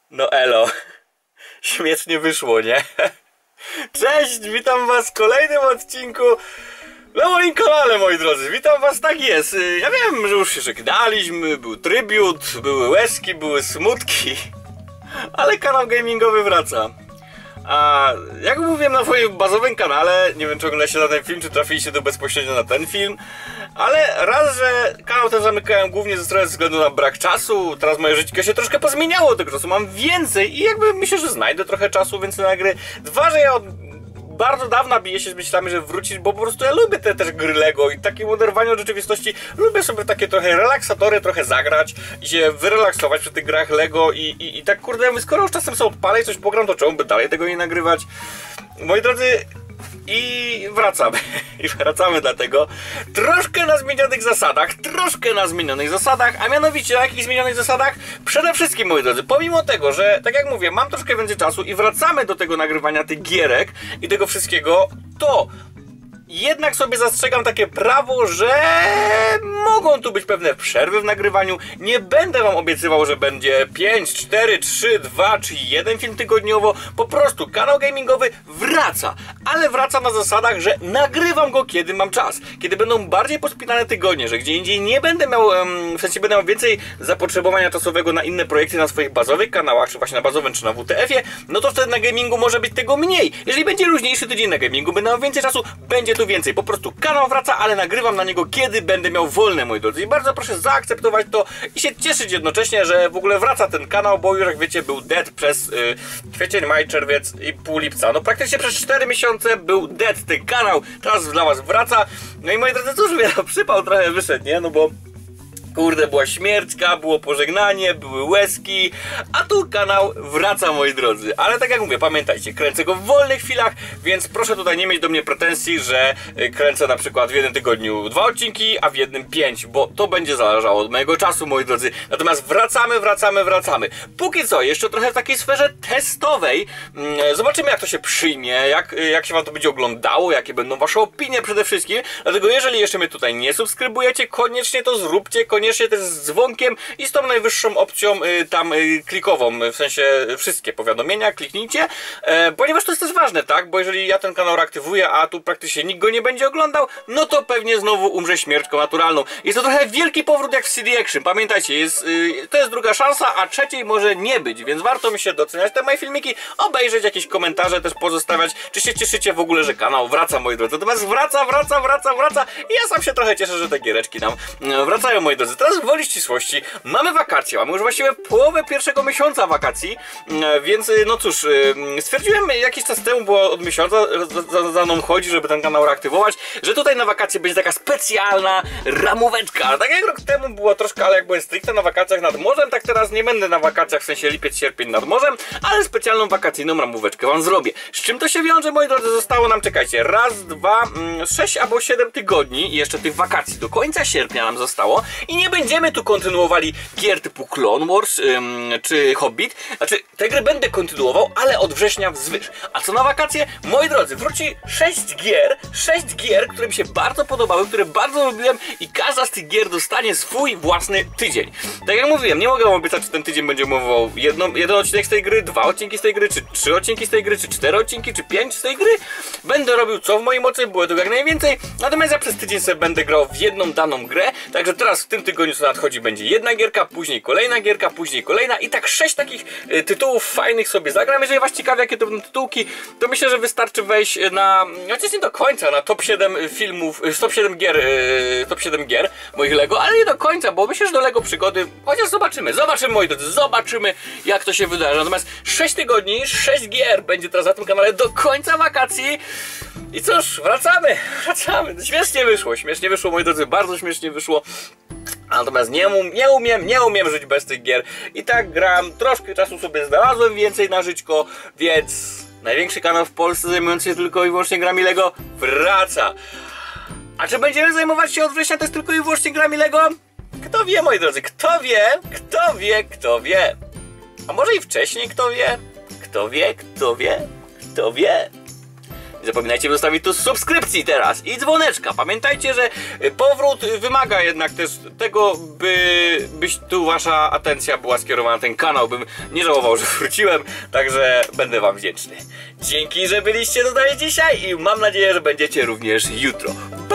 No elo, śmiesznie wyszło, nie? Cześć, witam was w kolejnym odcinku na moim kanale, moi drodzy. Witam was, tak jest. Ja wiem, że już się żegnaliśmy, był trybut, były łezki, były smutki, ale kanał gamingowy wraca. A jak mówiłem na swoim bazowym kanale, nie wiem czy oglądaliście na ten film, czy trafiliście tu bezpośrednio na ten film, ale raz, że kanał ten zamykałem głównie ze względu na brak czasu. Teraz moje życie się troszkę pozmieniało, tego czasu mam więcej i jakby myślę, że znajdę trochę czasu więcej na gry. Dwa, że ja od bardzo dawno biję się z myślami, że wrócić, bo po prostu ja lubię te też gry Lego i takie oderwanie od rzeczywistości. Lubię sobie takie trochę relaksatory, trochę zagrać i się wyrelaksować przy tych grach Lego i tak kurde, skoro już czasem sobie odpalę i coś pogram, to czemu by dalej tego nie nagrywać? Moi drodzy, i wracamy. I wracamy dlatego troszkę na zmienionych zasadach, a mianowicie na jakich zmienionych zasadach? Przede wszystkim, moi drodzy, pomimo tego, że tak jak mówię, mam troszkę więcej czasu i wracamy do tego nagrywania tych gierek i tego wszystkiego, to jednak sobie zastrzegam takie prawo, że mogą tu być pewne przerwy w nagrywaniu. Nie będę wam obiecywał, że będzie 5, 4, 3, 2 czy 1 film tygodniowo. Po prostu kanał gamingowy wraca, ale wraca na zasadach, że nagrywam go kiedy mam czas. Kiedy będą bardziej pospinane tygodnie, że gdzie indziej nie będę miał, w sensie będę miał więcej zapotrzebowania czasowego na inne projekty na swoich bazowych kanałach, czy właśnie na bazowym, czy na WTF-ie, no to wtedy na gamingu może być tego mniej. Jeżeli będzie luźniejszy tydzień na gamingu, będę miał więcej czasu, będzie tu więcej. Po prostu kanał wraca, ale nagrywam na niego kiedy będę miał wolne, moi drodzy. I bardzo proszę zaakceptować to i się cieszyć jednocześnie, że w ogóle wraca ten kanał, bo już jak wiecie był dead przez kwiecień, maj, czerwiec i pół lipca. No praktycznie przez 4 miesiące był dead ten kanał. Teraz dla was wraca. No i moi drodzy, cóż, przypał trochę wyszedł, nie? No bo kurde, była śmierćka, było pożegnanie, były łezki, a tu kanał wraca, moi drodzy. Ale tak jak mówię, pamiętajcie, kręcę go w wolnych chwilach, więc proszę tutaj nie mieć do mnie pretensji, że kręcę na przykład w jednym tygodniu 2 odcinki, a w jednym 5, bo to będzie zależało od mojego czasu, moi drodzy. Natomiast wracamy. Póki co, jeszcze trochę w takiej sferze testowej. Zobaczymy, jak to się przyjmie, jak się wam to będzie oglądało, jakie będą wasze opinie przede wszystkim. Dlatego jeżeli jeszcze mnie tutaj nie subskrybujecie, koniecznie to zróbcie, koniecznie też z dzwonkiem i z tą najwyższą opcją klikową, w sensie wszystkie powiadomienia kliknijcie, ponieważ to jest też ważne, tak? Bo jeżeli ja ten kanał reaktywuję, a tu praktycznie nikt go nie będzie oglądał, no to pewnie znowu umrze śmiercią naturalną. Jest to trochę wielki powrót jak w CD Action, pamiętajcie, to jest druga szansa, a trzeciej może nie być, więc warto mi się doceniać te moje filmiki, obejrzeć jakieś komentarze też pozostawiać, czy się cieszycie w ogóle, że kanał wraca, moi drodzy. Natomiast wraca i ja sam się trochę cieszę, że te giereczki nam wracają, moi drodzy. Teraz gwoli ścisłości, mamy wakacje, mamy już właściwie połowę pierwszego miesiąca wakacji, więc no cóż, stwierdziłem jakiś czas temu, bo od miesiąca za mną chodzi, żeby ten kanał reaktywować, że tutaj na wakacje będzie taka specjalna ramóweczka. Tak jak rok temu było troszkę, ale jak byłem stricte na wakacjach nad morzem, tak teraz nie będę na wakacjach, w sensie lipiec, sierpień nad morzem, ale specjalną wakacyjną ramóweczkę wam zrobię. Z czym to się wiąże, moi drodzy? Zostało nam, czekajcie, raz, 2, 6 albo 7 tygodni i jeszcze tych wakacji do końca sierpnia nam zostało i nie będziemy tu kontynuowali gier typu Clone Wars czy Hobbit. Znaczy, te gry będę kontynuował, ale od września wzwyż. A co na wakacje? Moi drodzy, wróci 6 gier, które mi się bardzo podobały, które bardzo lubiłem i każda z tych gier dostanie swój własny tydzień. Tak jak mówiłem, nie mogę wam obiecać, czy ten tydzień będzie mowował jeden odcinek z tej gry, 2 odcinki z tej gry, czy 3 odcinki z tej gry, czy 4 odcinki, czy 5 z tej gry. Będę robił co w mojej mocy, było tego jak najwięcej, natomiast ja przez tydzień sobie będę grał w jedną daną grę, także teraz w tym tygodniu co nadchodzi będzie jedna gierka, później kolejna gierka, później kolejna i tak 6 takich tytułów fajnych sobie zagram. Jeżeli was ciekawi, jakie to będą tytułki, to myślę, że wystarczy wejść na, chociaż nie do końca, na top 7 filmów, top 7 gier moich Lego, ale nie do końca, bo myślę, że do Lego przygody, chociaż zobaczymy, moi drodzy, zobaczymy jak to się wydarzy. Natomiast 6 tygodni, 6 gier będzie teraz na tym kanale do końca wakacji i cóż, wracamy. Śmiesznie wyszło, moi drodzy, bardzo śmiesznie wyszło. Natomiast nie umiem żyć bez tych gier. I tak gram, troszkę czasu sobie znalazłem więcej na żyćko, więc największy kanał w Polsce zajmujący się tylko i wyłącznie grami Lego wraca. A czy będziemy zajmować się od września też tylko i wyłącznie grami Lego? Kto wie, moi drodzy, kto wie. A może i wcześniej, kto wie. Nie zapominajcie zostawić tu subskrypcji teraz i dzwoneczka. Pamiętajcie, że powrót wymaga jednak też tego, byś tu wasza atencja była skierowana na ten kanał. Bym nie żałował, że wróciłem, także będę wam wdzięczny. Dzięki, że byliście tutaj dzisiaj i mam nadzieję, że będziecie również jutro.